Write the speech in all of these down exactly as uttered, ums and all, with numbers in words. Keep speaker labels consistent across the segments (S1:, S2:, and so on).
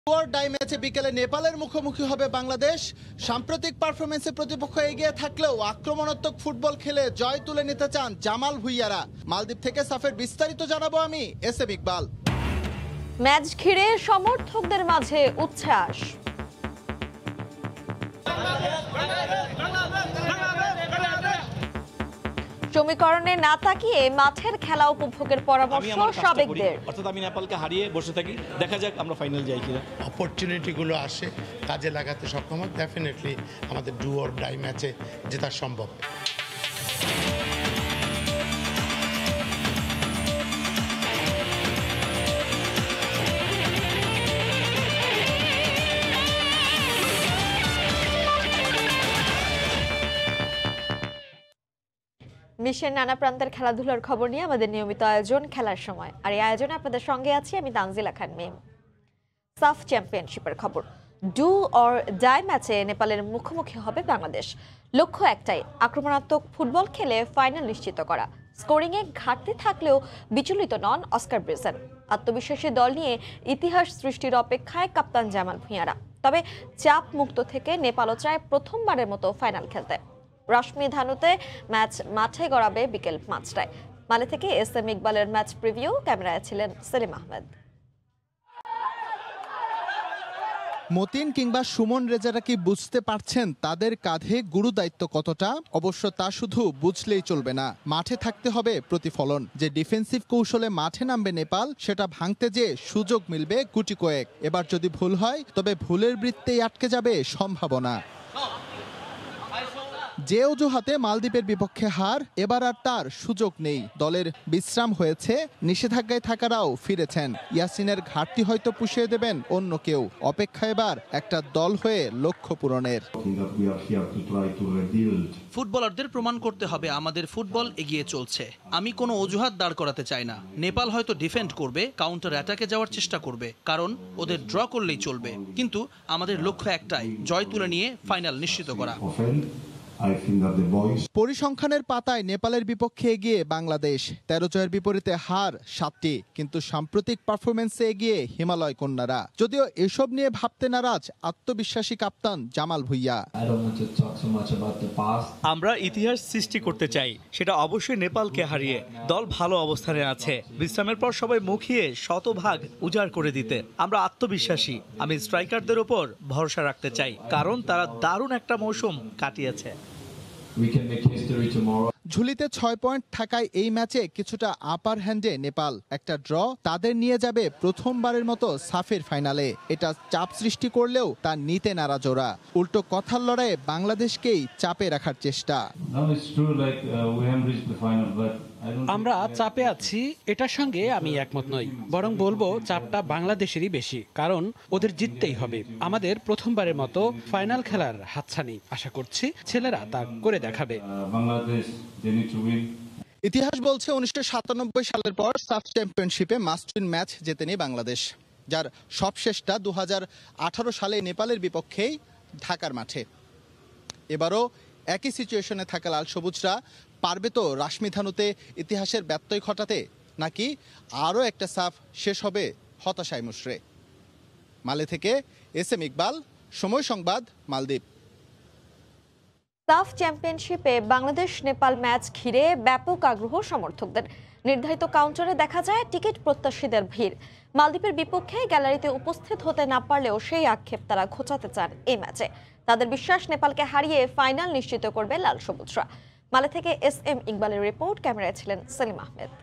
S1: Die ম্যাচে বিকেলে নেপালের মুখোমুখি হবে বাংলাদেশ। সাম্প্রতিক পারফরমেন্সে প্রতিপক্ষ এগিয়ে থাকলেও আক্রমণাত্মক ফুটবল খেলে জয় তুলে নিতে চান জামাল ভুঁইয়ারা। মালদ্বীপ থেকে সাফের বিস্তারিত জানাবো আমি, এস এম ইকবাল।
S2: ম্যাচ ঘিরে সমর্থকদের মাঝে উচ্ছ্বাস। সমীকরণে না তাকিয়ে মাঠের খেলা উপভোগের পরামর্শ সাবেকদের।
S3: অর্থাৎ আমি নেপালকে হারিয়ে বসে থাকি, দেখা যাক আমরা ফাইনাল যাই কিনা।
S4: অপরচুনিটিগুলো আসে, কাজে লাগাতে সক্ষম হয়, ডেফিনেটলি আমাদের ডু অর ডাই ম্যাচে জেতা সম্ভব।
S2: বিশ্বের নানা প্রান্তের খেলাধুলার খবর নিয়ে আমাদের নিয়মিত আয়োজন খেলার সময়, আর এই আয়োজনে আপনাদের সঙ্গে আছি আমি তানজিলা খান মিম। সাফ চ্যাম্পিয়নশিপের খবর। ডু অর ডাই ম্যাচে নেপালের মুখোমুখি হবে বাংলাদেশ। লক্ষ্য একটাই, আক্রমণাত্মক ফুটবল খেলে ফাইনাল নিশ্চিত করা। স্কোরিংয়ে ঘাটতি থাকলেও বিচলিত নন অস্কার ব্রিজেন। আত্মবিশ্বাসী দল নিয়ে ইতিহাস সৃষ্টির অপেক্ষায় কাপ্তান জামাল ভুঁইয়ারা। তবে চাপ মুক্ত থেকে নেপালও চায় প্রথমবারের মতো ফাইনাল খেলতে। রশ্মি ধানুতে ম্যাচ মাঠে গড়াবে বিকেল পাঁচটায়। মালে থেকে এস এম ইকবালের ম্যাচ প্রিভিউ, ক্যামেরায় ছিলেন সেলিম আহমেদ।
S1: মতিন কিংবা সুমন রেজারা কি বুঝতে পারছেন তাদের কাঁধে গুরু দায়িত্ব কতটা? অবশ্য তা শুধু বুঝলেই চলবে না, মাঠে থাকতে হবে প্রতিফলন। যে ডিফেন্সিভ কৌশলে মাঠে নামবে নেপাল, সেটা ভাঙতে যে সুযোগ মিলবে গুটি কয়েক। এবার যদি ভুল হয় তবে ভুলের বৃত্তেই আটকে যাবে সম্ভাবনা। যে অজুহাতে মালদ্বীপের বিপক্ষে হার, এবার আর তার সুযোগ নেই। দলের বিশ্রাম হয়েছে, নিষেধাজ্ঞায় থাকারাও ফিরেছেন। ইয়াসিনের ঘাটতি হয়তো পুষিয়ে দেবেন অন্য কেউ। অপেক্ষা এবার একটা দল হয়ে লক্ষ্য পূরণের।
S5: ফুটবলারদের প্রমাণ করতে হবে আমাদের ফুটবল এগিয়ে চলছে। আমি কোনো অজুহাত দাঁড় করাতে চাই না। নেপাল হয়তো ডিফেন্ড করবে, কাউন্টার অ্যাটাকে যাওয়ার চেষ্টা করবে, কারণ ওদের ড্র করলেই চলবে। কিন্তু আমাদের লক্ষ্য একটাই, জয় তুলে নিয়ে ফাইনাল নিশ্চিত করা।
S1: পরিসংখ্যানের পাতায় নেপালের বিপক্ষে এগিয়ে বাংলাদেশ। তেরো জয়ের বিপরীতে হার সাতটি, কিন্তু সাম্প্রতিক পারফরমেন্সে এগিয়ে হিমালয় কন্যারা। যদিও এসব নিয়ে ভাবতে নারাজ আত্মবিশ্বাসী কাপ্তান জামাল ভুঁইয়া।
S6: আমরা ইতিহাস সৃষ্টি করতে চাই, সেটা অবশ্যই নেপালকে হারিয়ে। দল ভালো অবস্থানে আছে, বিশ্রামের পর সবাই মুখিয়ে শতভাগ উজাড় করে দিতে। আমরা আত্মবিশ্বাসী। আমি স্ট্রাইকারদের উপর ভরসা রাখতে চাই, কারণ তারা দারুণ একটা মৌসুম কাটিয়েছে।
S1: ঝুলিতে ছয় পয়েন্ট থাকায় এই ম্যাচে কিছুটা আপার হ্যান্ডে নেপাল। একটা ড্র তাদের নিয়ে যাবে প্রথমবারের মতো সাফের ফাইনালে। এটা চাপ সৃষ্টি করলেও তা নিতে নারাজ ওরা। উল্টো কথার লড়াইয়ে বাংলাদেশকেই চাপে রাখার চেষ্টা।
S7: আমরা চাপে আছি, এটার সঙ্গে আমি একমত নই। বরং বলবো চাপটা বাংলাদেশেরই বেশি, কারণ ওদের জিততেই হবে। আমাদের প্রথমবারের মতো ফাইনাল খেলার হাতছানি। আশা করছি ছেলেরা তা করে দেখাবে।
S1: ইতিহাস বলছে উনিশশো সাতানব্বই সালের পর সাফ চ্যাম্পিয়নশিপে মাস্ট উইন ম্যাচ জেতেনি বাংলাদেশ, যার সবশেষটা দু হাজার আঠারো সালে নেপালের বিপক্ষেই ঢাকার মাঠে। এবারও একই সিচুয়েশনে থাকা লাল সবুজরা পারবে তো রাশমি ধানুতে ইতিহাসের ব্যত্যয় ঘটাতে, নাকি আরও একটা সাফ শেষ হবে হতাশায় মুশড়ে? মালে থেকে এস এম ইকবাল, সময় সংবাদ, মালদ্বীপ।
S2: সাফ চ্যাম্পিয়নশিপে বাংলাদেশ নেপাল ম্যাচ ঘিরে ব্যাপক আগ্রহ সমর্থকদের। নির্ধারিত কাউন্টারে দেখা যায় টিকিট প্রত্যাশীদের ভিড়। মালদ্বীপের বিপক্ষে গ্যালারিতে উপস্থিত হতে না পারলেও সেই আক্ষেপ তারা ঘোচাতে চান এই ম্যাচে। তাদের বিশ্বাস নেপালকে হারিয়ে ফাইনাল নিশ্চিত করবে লাল সবুজরা। মালে থেকে এস এম ইকবালের রিপোর্ট, ক্যামেরায় ছিলেন সেলিম আহমেদ।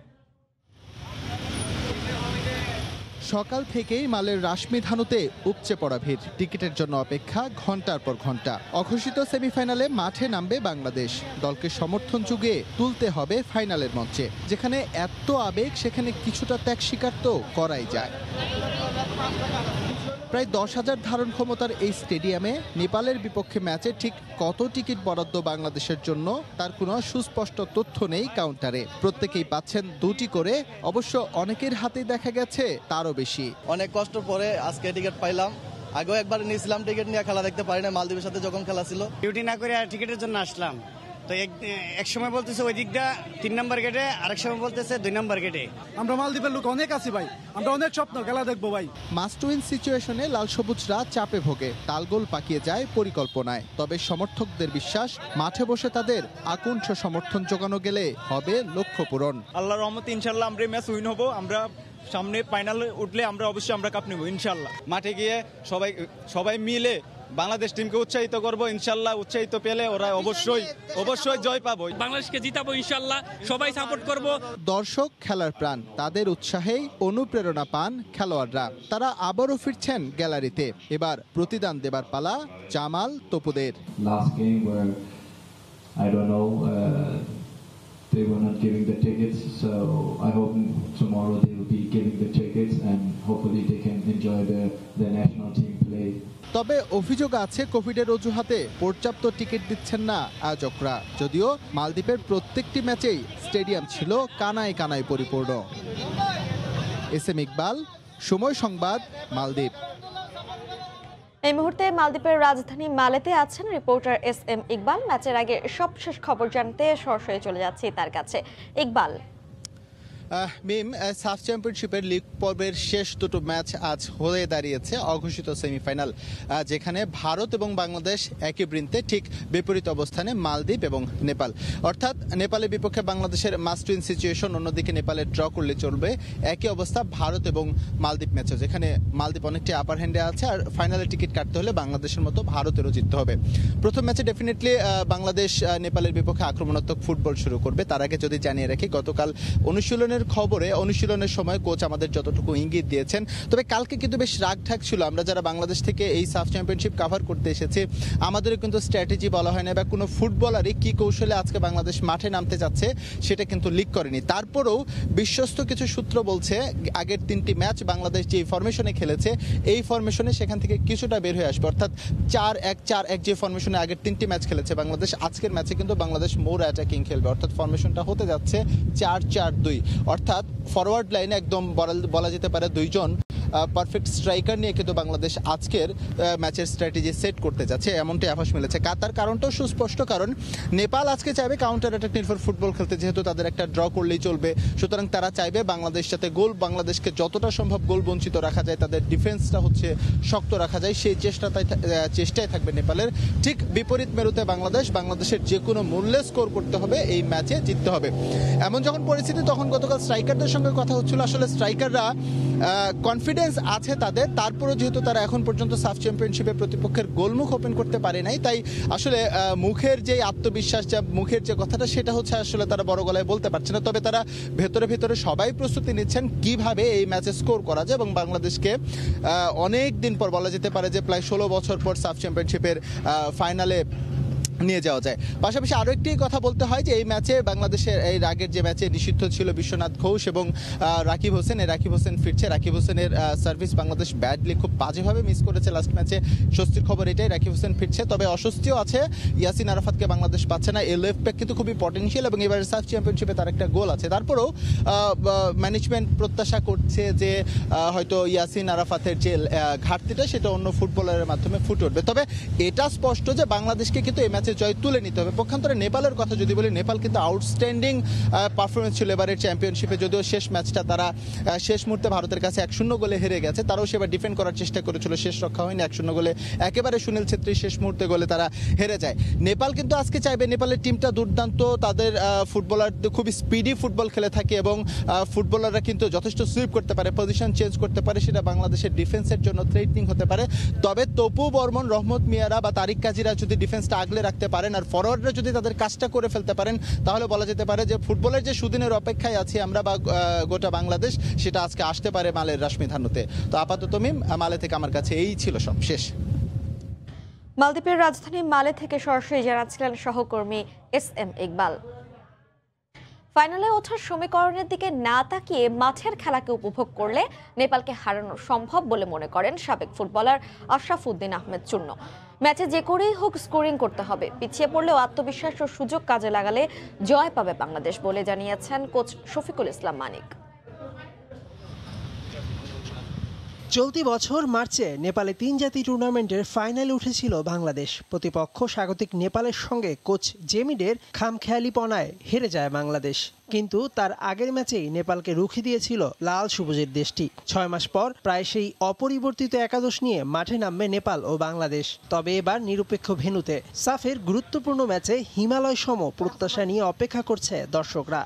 S1: সকাল থেকেই মালের রাশমি ধানুতে উপচে পড়া ভিড়। টিকিটের জন্য অপেক্ষা ঘন্টার পর ঘন্টা। অঘোষিত সেমিফাইনালে মাঠে নামবে বাংলাদেশ। দলকে সমর্থন যুগিয়ে তুলতে হবে ফাইনালের মঞ্চে। যেখানে এত আবেগ, সেখানে কিছুটা ত্যাগ স্বীকার তো করাই যায়। প্রায় দশ হাজার ধারণ ক্ষমতার এই স্টেডিয়ামে নেপালের বিপক্ষে ম্যাচে ঠিক কত টিকিট বরাদ্দ বাংলাদেশের জন্য তার কোনো সুস্পষ্ট তথ্য নেই কাউন্টারে। প্রত্যেকেই পাচ্ছেন দুটি করে, অবশ্য অনেকের হাতেই দেখা গেছে তারও বেশি।
S8: অনেক কষ্ট পরে আজকে টিকিট পাইলাম। আগেও একবার নিয়েছিলাম টিকিট নিয়ে, খেলা দেখতে পারি না। মালদ্বীপের সাথে যখন খেলা ছিল,
S9: ডিউটি না করে টিকিটের জন্য আসলাম। তো এক এক সময় বলতেছে ওই দিকটা তিন নম্বর গেটে, আরেক সময় বলতেছে দুই নম্বর গেটে।
S10: আমরা মালদ্বীপের লোক অনেক আছি ভাই, আমরা অনেক স্বপ্ন খেলা দেখবো ভাই।
S1: মাস্ট উইন সিচুয়েশনে লাল সবুজরা চাপে ভোগে, তালগোল পাকিয়ে যায় পরিকল্পনায়। তবে সমর্থকদের বিশ্বাস, মাঠে বসে তাদের আকুণ্ঠ সমর্থন জোগানো গেলে হবে লক্ষ্য পূরণ।
S11: আল্লাহর রহমতে ইনশাল্লাহ আমরা ম্যাচ উইন হব। আমরা সামনে ফাইনালে উঠলে আমরা অবশ্যই আমরা কাপ নেব ইনশাল্লাহ। মাঠে গিয়ে সবাই সবাই মিলে বাংলাদেশ টিমকে উৎসাহিত করব ইনশাল্লাহ। উৎসাহিত পেলে ওরা অবশ্যই অবশ্যই জয় পাবো,
S12: বাংলাদেশকে জিতাবো ইনশাল্লাহ। সবাই সাপোর্ট করব।
S1: দর্শক খেলার প্রাণ, তাদের উৎসাহেই অনুপ্রেরণা পান খেলোয়াড়রা। তারা আবারও ফিরছেন গ্যালারিতে। এবার প্রতিদান দেবার পালা Jamal তপুদের।
S13: Last game where I don't know uh, they were not giving the tickets, so I hope tomorrow they will be giving the tickets and hopefully they can enjoy the the national team play.
S1: তবে অভিযোগ আছে কোভিডের অজুহাতে পর্যাপ্ত ticket দিচ্ছেন না আয়োজকরা। যদিও মালদ্বীপের প্রত্যেকটি ম্যাচেই স্টেডিয়াম ছিল কানায় কানায় পরিপূর্ণ। এস এম ইকবাল, সময় সংবাদ, মালদ্বীপ।
S2: এই মুহূর্তে মালদ্বীপের রাজধানী মালেতে আছেন রিপোর্টার এস এম ইকবাল। ম্যাচের আগে সবশেষ খবর জানতে সরাসরি চলে যাচ্ছি তার কাছে। ইকবাল,
S1: মিম, সাফ চ্যাম্পিয়নশিপের লিগ পর্বের শেষ দুটো ম্যাচ আজ হয়ে দাঁড়িয়েছে অঘোষিত সেমিফাইনাল, যেখানে ভারত এবং বাংলাদেশ একই বৃন্তে, ঠিক বিপরীত অবস্থানে মালদ্বীপ এবং নেপাল। অর্থাৎ নেপালের বিপক্ষে বাংলাদেশের মাস্ট উইন সিচুয়েশন, অন্যদিকে নেপালে ড্র করলে চলবে। একই অবস্থা ভারত এবং মালদ্বীপ ম্যাচে, যেখানে মালদ্বীপ অনেকটি আপার হ্যান্ডে আছে, আর ফাইনালে টিকিট কাটতে হলে বাংলাদেশের মতো ভারতেরও জিততে হবে। প্রথম ম্যাচে ডেফিনেটলি বাংলাদেশ নেপালের বিপক্ষে আক্রমণাত্মক ফুটবল শুরু করবে। তার আগে যদি জানিয়ে রাখি, গতকাল অনুশীলনের খবরে অনুশীলনের সময় কোচ আমাদের যতটুকু ইঙ্গিত দিয়েছেন, তবে কালকে কিন্তু বেশ রাগঢাক ছিল। আমরা যারা বাংলাদেশ থেকে এই সাফ চ্যাম্পিয়নশিপ কাভার করতে এসেছি, আমাদেরও কিন্তু স্ট্র্যাটেজি বলা হয় না, বা কোনো ফুটবলারই কি কৌশলে আজকে বাংলাদেশ মাঠে নামতে যাচ্ছে সেটা কিন্তু লিক করেনি। তারপরেও বিশ্বস্ত কিছু সূত্র বলছে আগের তিনটি ম্যাচ বাংলাদেশ যে ফরমেশনে খেলেছে, এই ফরমেশনে সেখান থেকে কিছুটা বের হয়ে আসবে। অর্থাৎ চার এক চার এক যে ফরমেশনে আগের তিনটি ম্যাচ খেলেছে বাংলাদেশ, আজকের ম্যাচে কিন্তু বাংলাদেশ মোর অ্যাটাকিং খেলবে। অর্থাৎ ফরমেশনটা হতে যাচ্ছে চার চার দুই। অর্থাৎ ফরওয়ার্ড লাইনে একদম বলা যেতে পারে দুইজন পারফেক্ট স্ট্রাইকার নিয়ে কিন্তু বাংলাদেশ আজকের ম্যাচের স্ট্র্যাটেজি সেট করতে যাচ্ছে, এমনটাই আভাস মিলেছে। তার কারণটাও সুস্পষ্ট, কারণ নেপাল আজকে চাইবে কাউন্টার অ্যাটাক নির্ভর ফুটবল খেলতে, যেহেতু তাদের একটা ড্র করলেই চলবে। সুতরাং তারা চাইবে বাংলাদেশ যাতে গোল, বাংলাদেশকে যতটা সম্ভব গোল বঞ্চিত রাখা যায়, তাদের ডিফেন্সটা হচ্ছে শক্ত রাখা যায়, সেই চেষ্টাটাই চেষ্টায় থাকবে নেপালের। ঠিক বিপরীত মেরুতে বাংলাদেশ, বাংলাদেশের যে কোনো মূল্যে স্কোর করতে হবে, এই ম্যাচে জিততে হবে। এমন যখন পরিস্থিতি, তখন গতকাল স্ট্রাইকারদের সঙ্গে কথা হচ্ছিল। আসলে স্ট্রাইকাররা কনফিডেন্স আছে তাদের, তারপরেও যেহেতু তারা এখন পর্যন্ত সাফ চ্যাম্পিয়নশিপে প্রতিপক্ষের গোলমুখ ওপেন করতে পারে নাই, তাই আসলে মুখের যে আত্মবিশ্বাস, যা মুখের যে কথাটা, সেটা হচ্ছে আসলে তারা বড় গলায় বলতে পারছে না। তবে তারা ভেতরে ভেতরে সবাই প্রস্তুতি নিচ্ছেন কিভাবে এই ম্যাচে স্কোর করা যায় এবং বাংলাদেশকে অনেক দিন পর, বলা যেতে পারে যে প্রায় ষোলো বছর পর সাফ চ্যাম্পিয়নশিপের ফাইনালে নিয়ে যাওয়া যায়। পাশাপাশি আরও একটি কথা বলতে হয় যে এই ম্যাচে বাংলাদেশের এই আগের যে ম্যাচে নিষিদ্ধ ছিল বিশ্বনাথ ঘোষ এবং রাকিব হোসেন, এই রাকিব হোসেন ফিরছে। রাকিব হোসেনের সার্ভিস বাংলাদেশ ব্যাডলি খুব বাজেভাবে মিস করেছে লাস্ট ম্যাচে। স্বস্তির খবর এটাই, রাকিব হোসেন ফিরছে। তবে অস্বস্তিও আছে, ইয়াসিন আরাফাতকে বাংলাদেশ পাচ্ছে না। এই লেফট ব্যাক কিন্তু খুবই পটেনশিয়াল এবং এবারে সাফ চ্যাম্পিয়নশিপে তার একটা গোল আছে। তারপরেও ম্যানেজমেন্ট প্রত্যাশা করছে যে হয়তো ইয়াসিন আরাফাতের যে ঘাটতিটা, সেটা অন্য ফুটবলারের মাধ্যমে ফুটে উঠবে। তবে এটা স্পষ্ট যে বাংলাদেশকে কিন্তু এই ম্যাচে জয় তুলে নিতে হবে। পক্ষান্তরে নেপালের কথা যদি বলি, নেপাল কিন্তু আউটস্ট্যান্ডিং পারফরমেন্স ছিল এবারের চ্যাম্পিয়নশিপে। যদিও শেষ ম্যাচটা তারা শেষ মুহূর্তে ভারতের কাছে এক শূন্য গোলে হেরে গেছে, তারাও সেবার ডিফেন্ড করার চেষ্টা করেছিল, শেষ রক্ষা হয়নি। এক শূন্য গোলে একেবারে সুনীল ছেত্রী শেষ মুহূর্তে গোলে তারা হেরে যায়। নেপাল কিন্তু আজকে চাইবে, নেপালের টিমটা দুর্দান্ত, তাদের ফুটবলার খুবই স্পিডি ফুটবল খেলে থাকে এবং ফুটবলাররা কিন্তু যথেষ্ট সুইপ করতে পারে, পজিশন চেঞ্জ করতে পারে, সেটা বাংলাদেশের ডিফেন্সের জন্য থ্রেটনিং হতে পারে। তবে তপু বর্মন, রহমত মিয়ারা বা তারিক কাজীরা যদি ডিফেন্সটা আগলে রাখতে পারেন আর ফরওয়ার্ডরা যদি তাদের কাজটা করে ফেলতে পারেন, তাহলে বলা যেতে পারে যে ফুটবলের যে সুদিনের অপেক্ষায় আছি আমরা বা গোটা বাংলাদেশ, সেটা আজকে আসতে পারে মালের রাশমি ধানুতে। তো আপাতত মিম, মালে থেকে আমার কাছে এই ছিল সব শেষ।
S2: মালদ্বীপের রাজধানী মালে থেকে সরাসরি জানাচ্ছিলেন সহকর্মী এস এম ইকবাল। ফাইনালে ওঠার সমীকরণের দিকে না তাকিয়ে মাঠের খেলাকে উপভোগ করলে নেপালকে হারানো সম্ভব বলে মনে করেন সাবেক ফুটবলার আশরাফ উদ্দিন আহমেদ চূন্য। ম্যাচে যে করেই হোক স্কোরিং করতে হবে, পিছিয়ে পড়লেও আত্মবিশ্বাস ও সুযোগ কাজে লাগালে জয় পাবে বাংলাদেশ বলে জানিয়েছেন কোচ শফিকুল ইসলাম মানিক।
S14: চলতি বছর মার্চে নেপালে তিন জাতি টুর্নামেন্টের ফাইনালে উঠেছিল বাংলাদেশ। প্রতিপক্ষ স্বাগতিক নেপালের সঙ্গে কোচ জেমিডের খামখেয়ালিপনায় হেরে যায় বাংলাদেশ, কিন্তু তার আগের ম্যাচেই নেপালকে রুখে দিয়েছিল লাল সবুজের দেশটি। ছয় মাস পর প্রায় সেই অপরিবর্তিত একাদশ নিয়ে মাঠে নামবে নেপাল ও বাংলাদেশ, তবে এবার নিরপেক্ষ ভেন্যুতে। সাফের গুরুত্বপূর্ণ ম্যাচে হিমালয় সম প্রত্যাশা নিয়ে অপেক্ষা করছে দর্শকরা।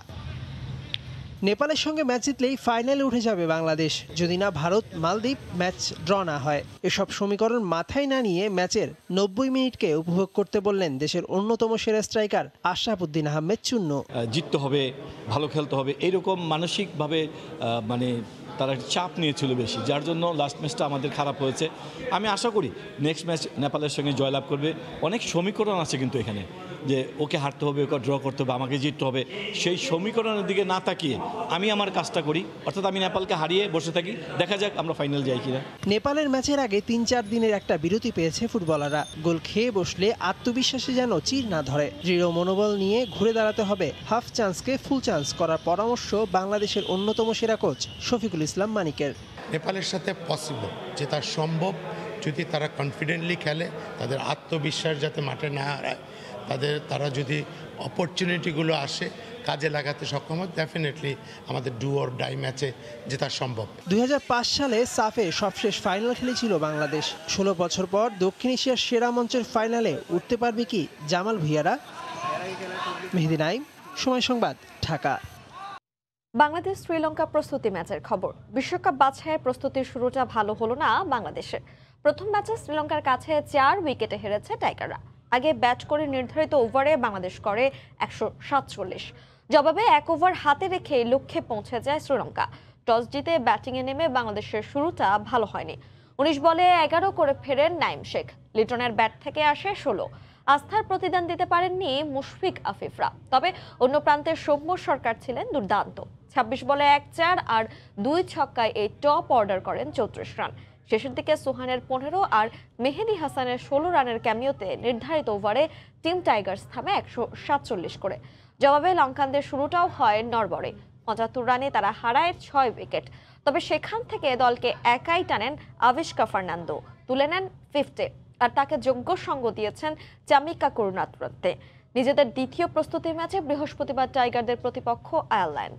S14: নেপালের সঙ্গে ম্যাচ জিতলেই ফাইনালে উঠে যাবে বাংলাদেশ, যদি না ভারত মালদ্বীপ ম্যাচ ড্র না হয়। এসব সমীকরণ মাথায় না নিয়ে ম্যাচের নব্বই মিনিটকে উপভোগ করতে বললেন দেশের অন্যতম সেরা স্ট্রাইকার আশরাফ উদ্দিন আহমেদ চুন্নু।
S3: জিততে হবে, ভালো খেলতে হবে, এইরকম মানসিকভাবে মানে তারা চাপ নিয়েছিল বেশি, যার জন্য লাস্ট ম্যাচটা আমাদের খারাপ হয়েছে। আমি আশা করি নেক্সট ম্যাচ নেপালের সঙ্গে জয়লাভ করবে। অনেক সমীকরণ আছে কিন্তু এখানে, যে ওকে হারতে হবে, ওকে ড্র করতে হবে, আমাকে জিততে হবে। সেই সমীকরণের দিকে না তাকিয়ে আমি আমার কাজটা করি, অর্থাৎ আমি নেপালকে হারিয়ে বসে থাকি, দেখা যাক আমরা ফাইনাল যাই কিনা।
S14: নেপালের ম্যাচের আগে তিন চার দিনের একটা বিরতি পেয়েছে ফুটবলাররা। গোল খেয়ে বসলে আত্মবিশ্বাসে যেন চির না ধরে। দৃঢ় মনোবল নিয়ে ঘুরে দাঁড়াতে হবে, হাফ চান্সকে ফুল চান্স করার পরামর্শ বাংলাদেশের অন্যতম সেরা কোচ শফিকুল ইসলাম মানিকের।
S4: নেপালের সাথে পসিবল, যে তার সম্ভব, যদি তারা কনফিডেন্টলি খেলে, তাদের আত্মবিশ্বাস যাতে মাঠে না হারায়, তাদের তারা যদি অপরচুনিটিগুলো আসে কাজে লাগাতে সক্ষম হয়, ডেফিনেটলি আমাদের ডু অর ডাই ম্যাচে জেতা সম্ভব।
S14: দুই হাজার পাঁচ সালে সাফে সবশেষ ফাইনাল খেলেছিল বাংলাদেশ। ষোলো বছর পর দক্ষিণ এশিয়ার সেরা মঞ্চের ফাইনালে উঠতে পারবে কি জামাল ভুঁইয়ারা? মেহেদী নাইম, সময় সংবাদ, ঢাকা।
S2: বাংলাদেশ শ্রীলঙ্কা প্রস্তুতি ম্যাচের খবর। বিশ্বকাপ বাছাইয়ের প্রস্তুতির শুরুটা ভালো হলো না বাংলাদেশের। প্রথম ম্যাচে শ্রীলঙ্কার কাছে চার উইকেটে হেরেছে টাইগাররা। আগে ব্যাট করে নির্ধারিত ওভারে বাংলাদেশ করে একশো সাতচল্লিশ। জবাবে এক ওভার হাতে রেখে লক্ষ্যে পৌঁছে যায় শ্রীলঙ্কা। টস জিতে ব্যাটিংয়ে নেমে বাংলাদেশের শুরুটা ভালো হয়নি। উনিশ বলে এগারো করে ফেরেন নাইম শেখ। লিটনের ব্যাট থেকে আসে ষোলো। আস্থার প্রতিদান দিতে পারেননি মুশফিক আফিফরা, তবে অন্য প্রান্তের সৌম্য সরকার ছিলেন দুর্দান্ত। ছাব্বিশ বলে এক চার আর দুই ছক্কায় এই টপ অর্ডার করেন চৌত্রিশ রান। শেষের দিকে সোহানের পনেরো আর মেহেদী হাসানের ষোলো রানের ক্যামিওতে নির্ধারিত ওভারে টিম টাইগার্স থামে একশো সাতচল্লিশ করে। জবাবে লঙ্কানদের শুরুটাও হয় নড়বড়ে। পঁচাত্তর রানে তারা হারায় ছয় উইকেট, তবে সেখান থেকে দলকে একাই টানেন আবিষ্কা ফার্নান্দো, তুলে নেন ফিফটে, আর তাকে যোগ্য সঙ্গ দিয়েছেন চামিকা করুণারত্নে। নিজেদের দ্বিতীয় প্রস্তুতি ম্যাচে বৃহস্পতিবার টাইগারদের প্রতিপক্ষ আয়ারল্যান্ড।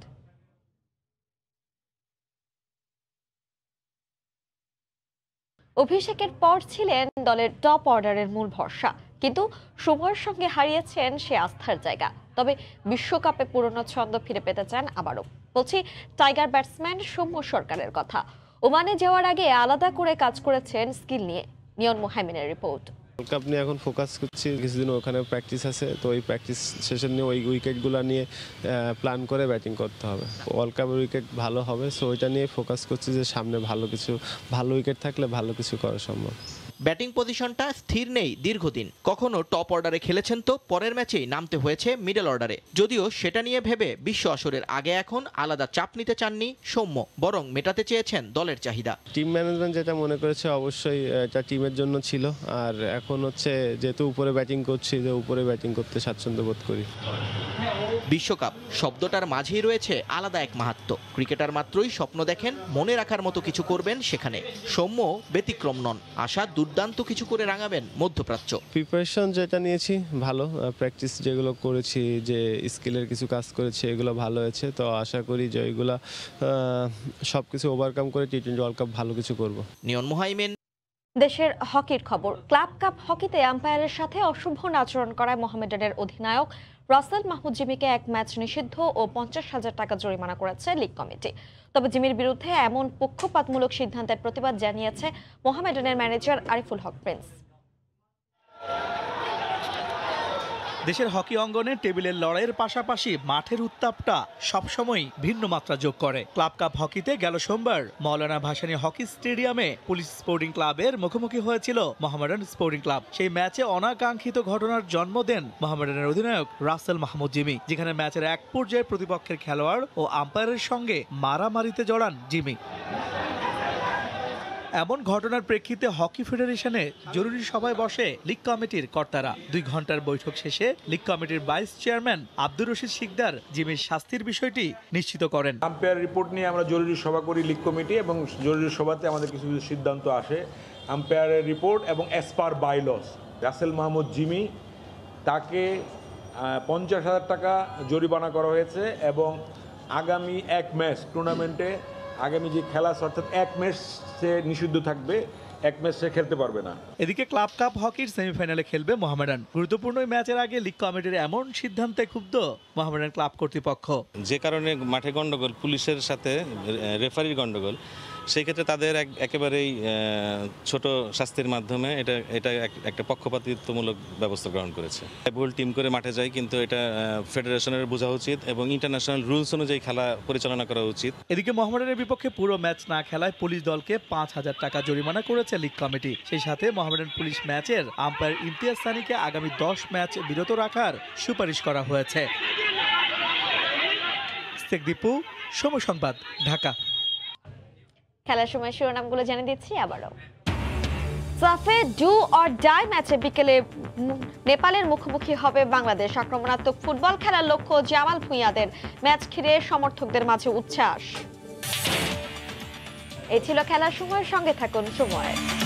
S2: অভিষেকের পর ছিলেন দলের টপ অর্ডারের মূল ভরসা, কিন্তু সময়ের সঙ্গে হারিয়েছেন সে আস্থার জায়গা। তবে বিশ্বকাপে পুরনো ছন্দ ফিরে পেতে চান আবারও। বলছি টাইগার ব্যাটসম্যান সৌম্য সরকারের কথা। ওমানে যাওয়ার আগে আলাদা করে কাজ করেছেন স্কিল নিয়ে। নিয়ন মোহাইমিনের রিপোর্ট।
S15: ওয়ার্ল্ড কাপ নিয়ে এখন ফোকাস করছি, কিছুদিন ওখানে প্র্যাকটিস আছে, তো ওই প্র্যাকটিস সেশন নিয়ে ওই উইকেটগুলো নিয়ে প্ল্যান করে ব্যাটিং করতে হবে। ওয়ার্ল্ড কাপের উইকেট ভালো হবে, সো ওইটা নিয়ে ফোকাস করছি যে সামনে ভালো কিছু, ভালো উইকেট থাকলে ভালো কিছু করা সম্ভব।
S16: ব্যাটিং পজিশনটা স্থির নেই দীর্ঘদিন। কখনো টপ অর্ডারে খেলেছেন তো পরের ম্যাচেই নামতে হয়েছে মিডল অর্ডারে। যদিও সেটা নিয়ে ভেবে বিশ্ব আসরের আগে এখন আলাদা চাপ নিতে চাননি সৌম্য, বরং মেটাতে চেয়েছেন দলের চাহিদা।
S15: টিম ম্যানেজমেন্ট যেটা মনে করেছে অবশ্যই এটা টিমের জন্য ছিল, আর এখন হচ্ছে যেহেতু উপরে ব্যাটিং করছি, যে উপরে ব্যাটিং করতে স্বাচ্ছন্দ্য বোধ করি।
S16: বিশ্বকাপ শব্দটার মাঝেই রয়েছে আলাদা এক মাহাত্ম্য। ক্রিকেটার মাত্রই স্বপ্ন দেখেন মনে রাখার মতো কিছু করবেন সেখানে। সৌম্য ব্যতিক্রম নন, আশা দুর্দান্ত কিছু করে রাঙাবেন মধ্যপ্রাচ্য।
S15: প্রিপারেশন যেটা নিয়েছি ভালো, প্র্যাকটিস যেগুলো করেছি, যে স্কিলের কিছু কাজ করেছি, এগুলো ভালো হয়েছে। তো আশা করি যে এগুলো সব কিছু ওভারকাম করে টি টোয়েন্টি ওয়ার্ল্ড কাপ ভালো কিছু করব।
S16: নিয়ন মোহাইমিন।
S2: দেশের হকির খবর। ক্লাব কাপ হকিতে আম্পায়ারের সাথে অশুভ আচরণ করায় মোহামেডানের অধিনায়ক রাসেল মাহমুদ জিমিকে এক ম্যাচ নিষিদ্ধ ও পঞ্চাশ হাজার টাকা জরিমানা করেছে লীগ কমিটি। তবে জিমির বিরুদ্ধে এমন পক্ষপাতমূলক সিদ্ধান্তের প্রতিবাদ জানিয়েছে মোহামেডানের ম্যানেজার আরিফুল হক প্রিন্স।
S6: দেশের হকি অঙ্গনে টেবিলের লড়াইয়ের পাশাপাশি মাঠের উত্তাপটা সবসময় ভিন্ন মাত্রা যোগ করে। ক্লাব কাপ হকিতে গেল সোমবার মৌলানা ভাসানী হকি স্টেডিয়ামে পুলিশ স্পোর্টিং ক্লাবের মুখোমুখি হয়েছিল মোহামেডান স্পোর্টিং ক্লাব। সেই ম্যাচে অনাকাঙ্ক্ষিত ঘটনার জন্ম দেন মোহামেডানের অধিনায়ক রাসেল মাহমুদ জিমি, যেখানে ম্যাচের এক পর্যায়ে প্রতিপক্ষের খেলোয়াড় ও আম্পায়ারের সঙ্গে মারামারিতে জড়ান জিমি। এমন ঘটনার প্রেক্ষিতে হকি ফেডারেশনে জরুরি সভায় বসে লীগ কমিটির কর্তারা। দুই ঘন্টার বৈঠক শেষে লীগ কমিটির ভাইস চেয়ারম্যান আব্দুর রশিদ শিকদার জিমির শাস্তির বিষয়টি নিশ্চিত করেন।
S17: আম্পায়ার রিপোর্ট নিয়ে আমরা জরুরি সভা করি লীগ কমিটি, এবং জরুরি সভাতে আমাদের কিছু কিছু সিদ্ধান্ত আসে। আম্পায়ারের রিপোর্ট এবং as per bylaws Russell Mahmud Jimmy তাকে পঞ্চাশ হাজার টাকা জরিমানা করা হয়েছে, এবং আগামী এক ম্যাচ টুর্নামেন্টে আগামী যে খেলা অর্থাৎ এক ম্যাচ সে নিষিদ্ধ থাকবে, এক ম্যাচ সে খেলতে পারবে না।
S6: এদিকে ক্লাব কাপ হকির সেমিফাইনালে খেলবে মোহামেডান। গুরুত্বপূর্ণ ম্যাচের আগে লীগ কমিটির এমন সিদ্ধান্তে ক্ষুব্ধ মোহামেডান ক্লাব কর্তৃপক্ষ।
S18: যে কারণে মাঠে গন্ডগোল, পুলিশের সাথে রেফারির গন্ডগোল, সেই ক্ষেত্রে তাদের একেবারেই ছোট শাস্তির মাধ্যমে এটা এটা একটা পক্ষপাতিত্বমূলক ব্যবস্থা গ্রহণ করেছে। ভুল টিম করে মাঠে যায়, কিন্তু এটা ফেডারেশনের বোঝা উচিত এবং ইন্টারন্যাশনাল রুলস অনুযায়ী খেলা পরিচালনা করা উচিত।
S6: এদিকে মোহামেডানের বিপক্ষে পুরো ম্যাচ না খেলায় পুলিশ দলকে পাঁচ হাজার টাকা জরিমানা করেছে লীগ কমিটি। সেই সাথে মোহামেডান পুলিশ ম্যাচের আম্পায়ার ইমতিয়াজ সানিকে আগামী দশ ম্যাচ বিরত রাখার সুপারিশ করা হয়েছে। দীপু, সময় সংবাদ, ঢাকা।
S2: খেলার সময় শিরোনামগুলো জেনে দিচ্ছি আবারও। সাফে ডু অর ডাই ম্যাচে বিকেলে নেপালের মুখোমুখি হবে বাংলাদেশ। আক্রমণাত্মক ফুটবল খেলার লক্ষ্য জামাল ভুঁইয়াদের। ম্যাচ ঘিরে সমর্থকদের মাঝে উচ্ছ্বাস। এই ছিল খেলার সময়ের সঙ্গে থাকুন সময়।